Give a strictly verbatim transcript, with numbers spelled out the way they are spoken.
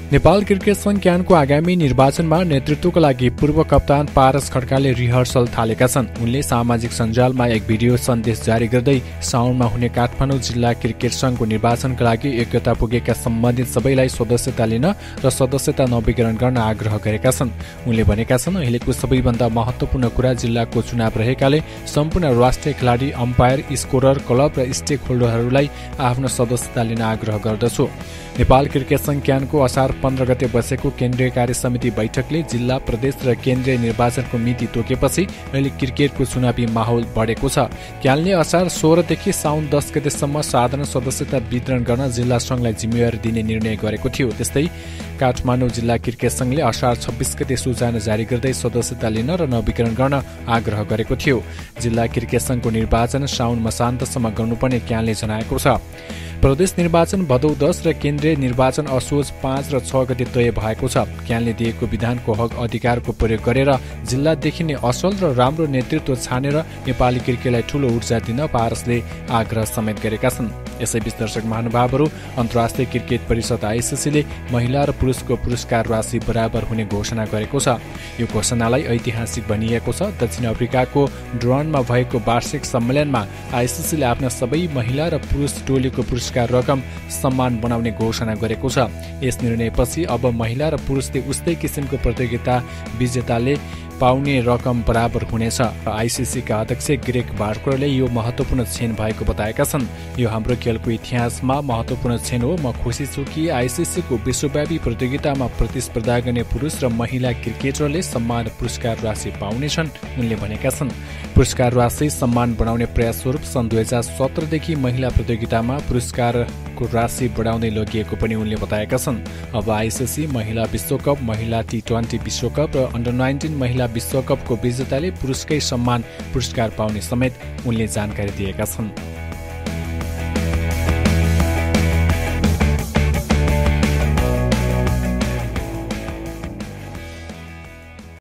Nepal cricket संघ क्यानको आगामी निर्वाचनमा नेतृत्वका लागि पूर्व कप्तान पारस खड्काले रिहर्सल थालेका छन्। उनले सामाजिक सञ्जालमा एक भिडियो सन्देश जारी गर्दै साउनमा हुने काठमाडौँ जिल्ला क्रिकेट संघको निर्वाचनका लागि योग्यता पुगेका सम्बन्धित सबैलाई सदस्यता लिन र सदस्यता नवीकरण गर्न आग्रह गरेका छन्। उनले भनेका छन्, अहिलेको सबैभन्दा महत्त्वपूर्ण कुरा जिल्लाको चुनाव रहेकाले सम्पूर्ण राष्ट्रिय खेलाडी, अम्पायर, स्कोरर, क्लब र स्टेक होल्डरहरूलाई आफ्नो सदस्यता लिन आग्रह गर्दछु। नेपाल क्रिकेट संघ क्यानको असार पन्ध्र गते बसेको केन्द्रीय कार्य समिति बैठकले जिल्ला, प्रदेश र केन्द्रीय निर्वाचनको मिति तोकेपछि अहिले क्रिकेटको चुनावी माहौल बढेको छ। क्यानले असार सोह्रदेखि साउन दस गतेसम्म साधारण सदस्यता वितरण गर्न जिल्ला संघलाई जिम्मेवारी दिने निर्णय गरेको थियो। त्यस्तै काठमाडौँ जिल्ला क्रिकेट संघले असार छब्बिस गते सूचना जारी गर्दै सदस्यता लिन र नवीकरण गर्न आग्रह गरेको थियो। जिल्ला क्रिकेट संघको निर्वाचन साउन मसान्तसम्म गर्नुपर्ने क्यानले जनाएको छ। प्रदेश निर्वाचन भदौ दस र केन्द्रीय निर्वाचन असोज पाँच र छ गते तय भएको छ। क्यानले दिएको विधानको हक अधिकारको प्रयोग गरेर जिल्लादेखि नै असल र राम्रो नेतृत्व छानेर नेपाली क्रिकेटलाई ठूलो ऊर्जा दिन पारसले आग्रह समेत गरेका छन्। यसैबीच दर्शक महानुभावहरू, अन्तर्राष्ट्रिय क्रिकेट परिषद आइसिसीले महिला र पुरुषको पुरस्कार राशि बराबर हुने घोषणा गरेको छ। यो घोषणालाई ऐतिहासिक भनिएको छ। दक्षिण अफ्रिकाको ड्रनमा भएको वार्षिक सम्मेलनमा आइसिसीले आफ्ना सबै महिला र पुरुष टोलीको पुरस्कार रकम सम्मान बनाउने घोषणा गरेको छ। यस निर्णयपछि अब महिला र पुरुषले उस्तै किसिमको प्रतियोगिता विजेताले पाउने रकम बराबर हुनेछ। आइसिसीका अध्यक्ष ग्रेग बार्करले यो महत्त्वपूर्ण क्षण भएको बताएका छन्। यो हाम्रो खेलको इतिहासमा महत्त्वपूर्ण क्षण हो। म खुसी छु कि आइसिसीको विश्वव्यापी प्रतियोगितामा प्रतिस्पर्धा गर्ने पुरुष र महिला क्रिकेटरले सम्मान पुरस्कार राशि पाउनेछन्, उनले भनेका छन्। पुरस्कार राशि सम्मान बढाउने प्रयास स्वरूप सन् दुई हजार सत्रदेखि महिला प्रतियोगितामा पुरस्कारको राशि बढाउँदै लगिएको पनि उनले बताएका छन्। अब आइसिसी महिला विश्वकप, महिला टी ट्वेन्टी विश्वकप र अन्डर नाइन्टिन महिला विश्वकपको विजेताले पुरुषकै सम्मान पुरस्कार पाउने समेत उनले जानकारी दिएका छन्।